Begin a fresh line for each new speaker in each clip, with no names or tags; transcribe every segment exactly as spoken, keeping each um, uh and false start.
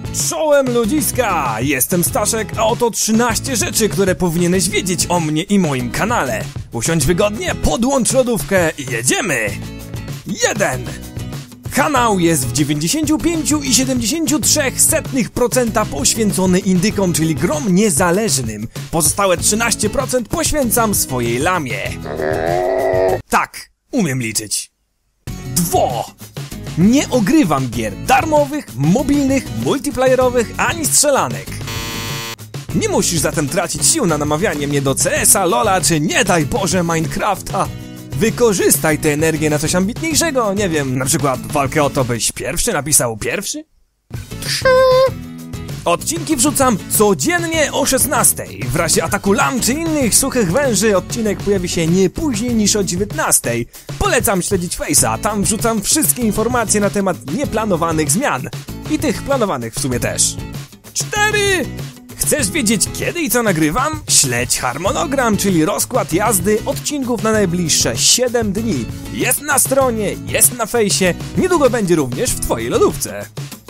Czołem ludziska! Jestem Staszek, a oto trzynaście rzeczy, które powinieneś wiedzieć o mnie i moim kanale. Usiądź wygodnie, podłącz lodówkę i jedziemy! jeden. Kanał jest w dziewięćdziesiąt pięć przecinek siedemdziesiąt trzy procent poświęcony indykom, czyli grom niezależnym. Pozostałe trzynaście procent poświęcam swojej lamie. Tak, umiem liczyć. dwa. Nie ogrywam gier darmowych, mobilnych, multiplayerowych ani strzelanek. Nie musisz zatem tracić sił na namawianie mnie do C S a, LoL'a czy nie daj Boże Minecrafta. Wykorzystaj tę energię na coś ambitniejszego, nie wiem, na przykład walkę o to, byś pierwszy napisał pierwszy? trzy. Odcinki wrzucam codziennie o szesnastej. W razie ataku lam czy innych suchych węży odcinek pojawi się nie później niż o dziewiętnastej. Polecam śledzić Face'a, tam wrzucam wszystkie informacje na temat nieplanowanych zmian. I tych planowanych w sumie też. cztery. Chcesz wiedzieć kiedy i co nagrywam? Śledź harmonogram, czyli rozkład jazdy odcinków na najbliższe siedem dni. Jest na stronie, jest na fejsie, niedługo będzie również w twojej lodówce.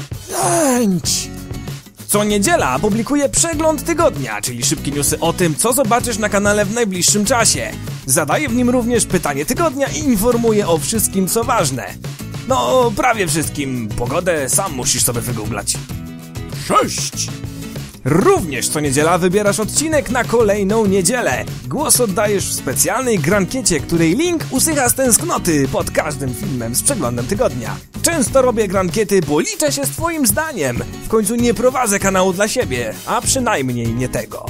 pięć. Co niedziela publikuję przegląd tygodnia, czyli szybkie newsy o tym, co zobaczysz na kanale w najbliższym czasie. Zadaję w nim również pytanie tygodnia i informuję o wszystkim, co ważne. No, prawie wszystkim. Pogodę sam musisz sobie wygooglać. sześć. Również co niedziela wybierasz odcinek na kolejną niedzielę. Głos oddajesz w specjalnej grankiecie, której link usycha z tęsknoty pod każdym filmem z przeglądem tygodnia. Często robię grankiety, bo liczę się z twoim zdaniem. W końcu nie prowadzę kanału dla siebie, a przynajmniej nie tego.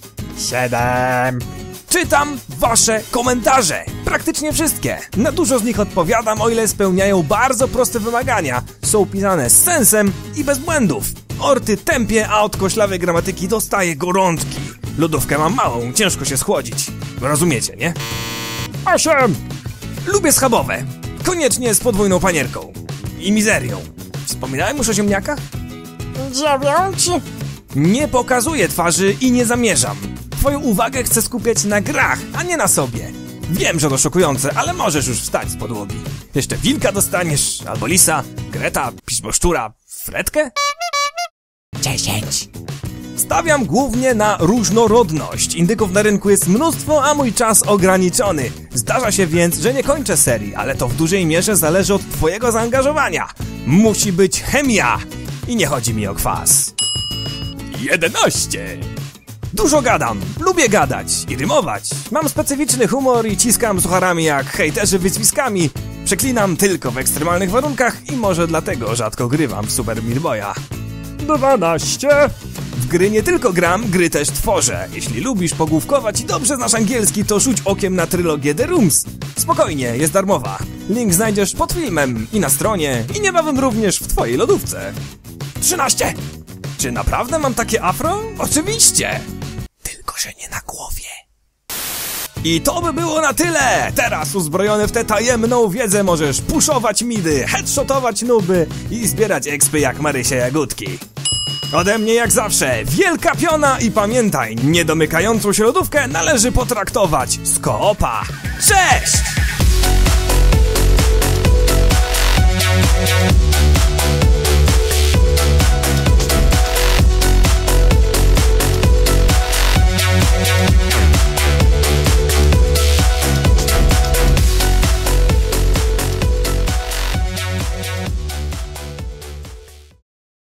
siedem. Czytam wasze komentarze. Praktycznie wszystkie. Na dużo z nich odpowiadam, o ile spełniają bardzo proste wymagania. Są pisane z sensem i bez błędów. Orty tępie, a od koślawej gramatyki dostaję gorączki. Lodówkę mam małą, ciężko się schłodzić. Rozumiecie, nie? osiem. Lubię schabowe. Koniecznie z podwójną panierką. I mizerią. Wspominałem już o ziemniakach?
dziewięć.
Nie pokazuję twarzy i nie zamierzam. Twoją uwagę chcę skupiać na grach, a nie na sobie. Wiem, że to szokujące, ale możesz już wstać z podłogi. Jeszcze wilka dostaniesz, albo lisa, kreta, piśboszczura, fretkę? dziesięć. Stawiam głównie na różnorodność. Indyków na rynku jest mnóstwo, a mój czas ograniczony. Zdarza się więc, że nie kończę serii, ale to w dużej mierze zależy od twojego zaangażowania. Musi być chemia. I nie chodzi mi o kwas. jedenaście. Dużo gadam, lubię gadać i rymować. Mam specyficzny humor i ciskam sucharami jak hejterzy wyzwiskami. Przeklinam tylko w ekstremalnych warunkach i może dlatego rzadko grywam w Super Meat Boya. dwanaście. W gry nie tylko gram, gry też tworzę. Jeśli lubisz pogłówkować i dobrze znasz angielski, to rzuć okiem na trylogię The Rooms. Spokojnie, jest darmowa. Link znajdziesz pod filmem i na stronie, i niebawem również w twojej lodówce. trzynaście. Czy naprawdę mam takie afro? Oczywiście! Tylko że nie na głowie. I to by było na tyle! Teraz uzbrojony w tę tajemną wiedzę możesz puszować midy, headshotować nuby i zbierać expy jak Marysia Jagódki. Ode mnie jak zawsze wielka piona i pamiętaj, niedomykającą się lodówkę należy potraktować z koopa. Cześć!